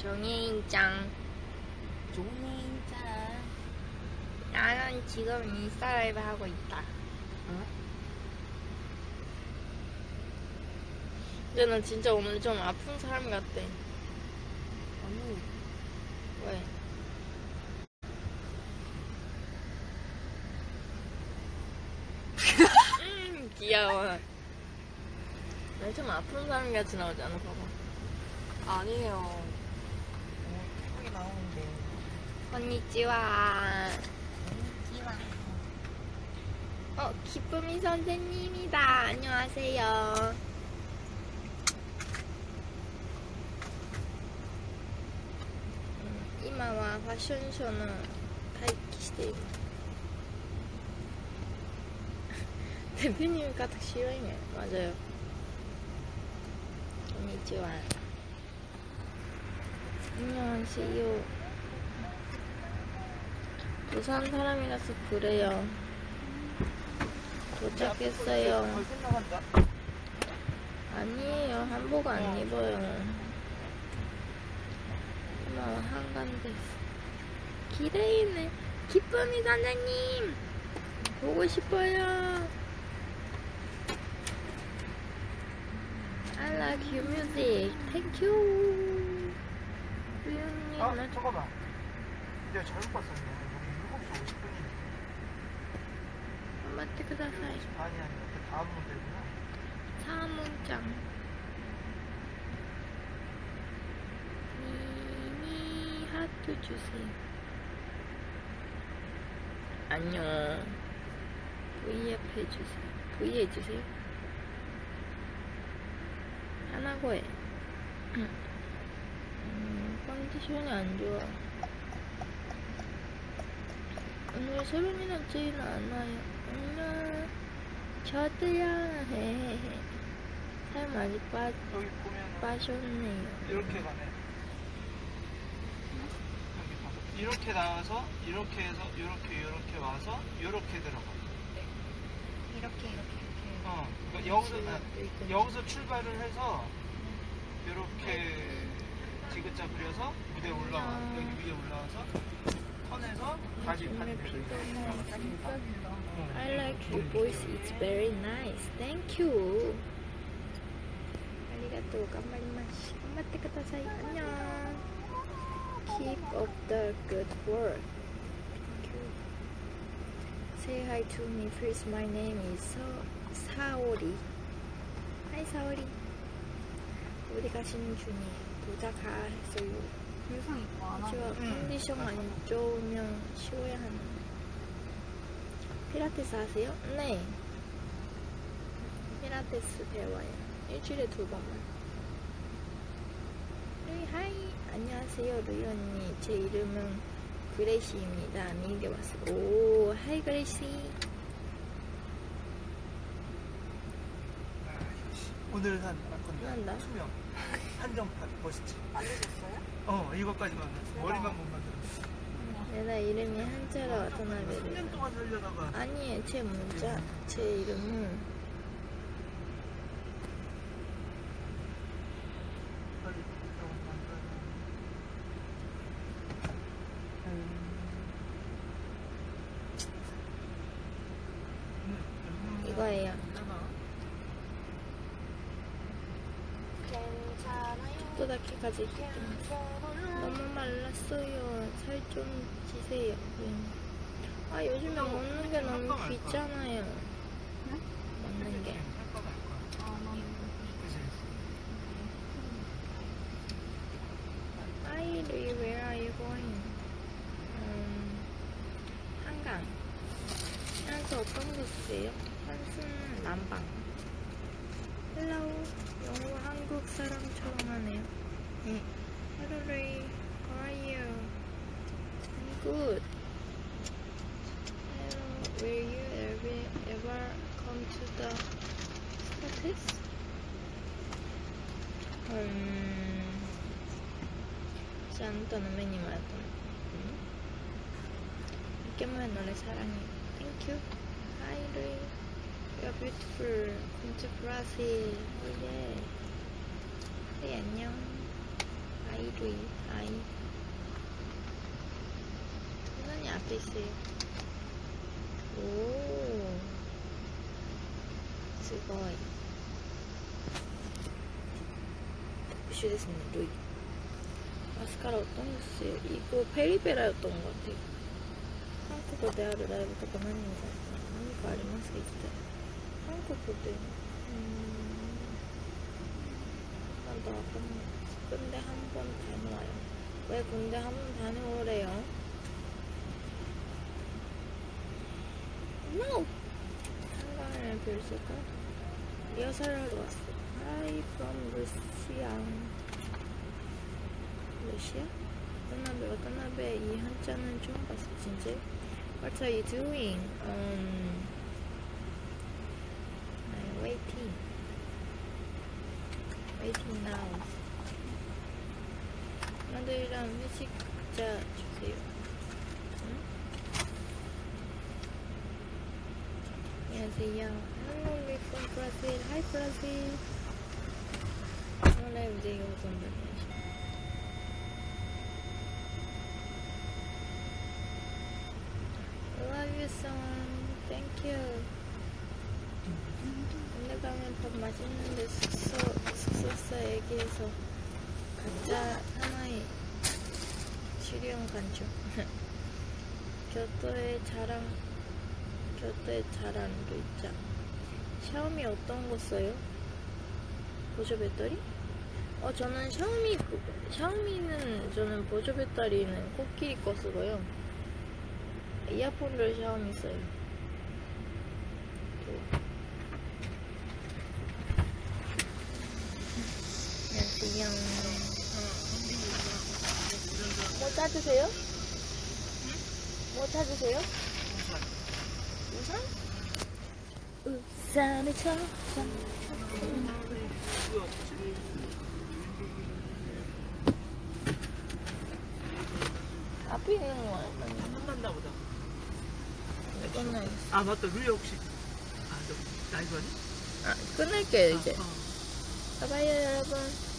정혜인짱. 종혜인짱. 나는 지금 인스타 라이브 하고 있다. 어? 근데 난 진짜 오늘 좀 아픈 사람 같대. 아니, 왜? 귀여워. 난 좀 아픈 사람 같이 나오지 않아? 봐봐. 아니에요. 턱이 나오는데. 건니찌와. 기쁨이 선생님이다. 안녕하세요. 이마와 패션쇼는待機している. 대표님이 가득 싫어해. 맞아요. 건니찌와. 안녕하세요. 부산 사람이라서 그래요. 도착했어요. 아니에요. 한복 안 입어요. 엄마 한간데 길에 있네. 기쁨이 선생님 보고 싶어요. I like your music. Thank you. 우연히 잠깐만. 내가 잘못 봤었네. 여기 7시 50분이네. 한마디 그다사이. 아니, 그 다음 문제구나. 사문장. 미니 하트 주세요. 안녕. V앱 해주세요. V 해주세요. 하나고 해. 컨디션이 안 좋아. 오늘 소름이 나지는 않아요. 안녕. 저도요. 헤헤헤. 살 많이 여기 보면 빠졌네요. 이렇게 가네. 여기 봐봐. 이렇게 나와서 이렇게 해서 이렇게 와서 이렇게 들어가. 이렇게. 그러니까 여기서 출발을 해서 이렇게 지그자 그려서 무대 올라와 여기 위에 올라와서 턴해서 다시 반대로. I like your voice. It's very nice. Thank you. 아리가또. 깜빡이마시. 깜빡대 그다사이. 안녕. Keep up the good work. Thank you. Say hi to me first. My name is 사오리. Hi 사오리. 어디 가시는 중이에요? 도착했어요. 의상 입고 안 제가 하고. 컨디션 안 좋으면 쉬어야 하는. 필라테스 하세요? 네. 필라테스 배워요. 일주일에 2번만. 루이 하이. 안녕하세요 루이 언니. 제 이름은 그레시입니다. 미국에 왔어요. 오 하이 그레시. 오늘 한 건데 한다. 투명 한정판 멋있지? 만드셨어요? 이것까지만 머리만 못 만들었어. 내가 이름이 한자로 와타나베. 10년 동안 살려다가 아니 제 문자. 제 이름은 이거예요. 괜찮아요. 또다키까지 너무 말랐어요. 살 좀 찌세요. 아 요즘에 먹는 게 너무 귀찮아요. 먹는 게. Hi Louis, where are you going? 한강. 한수 어떤 거 쓰세요? 한수는 남방. Hello. 영어 한국 사람처럼 하네요. Hello Louis, how are you? I'm good. Hello, will you ever come to the States? 지 않았다는 매니 말했던. 이렇게만 노래 사랑해. Thank you. Hi Louis. You're beautiful. Come to Brazil. Oh yeah. Hey 안녕. Hi 루이, 아이. 선생님 앞에 있어요. 오. 스고이.特殊ですね、ルイ。マスカラ어떤거 쓰세요? 이거 페리페라였던 것 같아요. 한국어であるライブとか何かありますか? 한국어で나도 군대 한 번 다녀와요. 왜 군대 한 번 다녀오래요? No! 한강을 빌을까? 리허설을 하러 왔어. Hi from Russia. 러시아?渡辺이 한자는 처음 봤어, 진짜. What are you doing? I'm waiting. Waiting now. 하나들이랑 회식자 주세요. 응? 안녕하세요. Hello, we're from Brazil. Hi, Brazil. 원래 이제 이거 건데. Love you, son. Thank you. 군대 가면 밥 맛있는데 숙소사 얘기해서 각자 하나의 실용 간주. 교토의 자랑도 있자. 샤오미 어떤 거 써요? 보조 배터리? 저는 샤오미는 저는 보조 배터리는 코끼리 거 쓰고요. 이어폰을 샤오미 써요. 안녕하세요. 뭐 찾으세요? 뭐 찾으세요? 우산? 우산을 찾아. 앞에 있는 거야. 끝났나 보다. 끝나요. 아 맞다, 루이 혹시 너 라이브 하니? 끊을게요 이제. 봐봐요 여러분.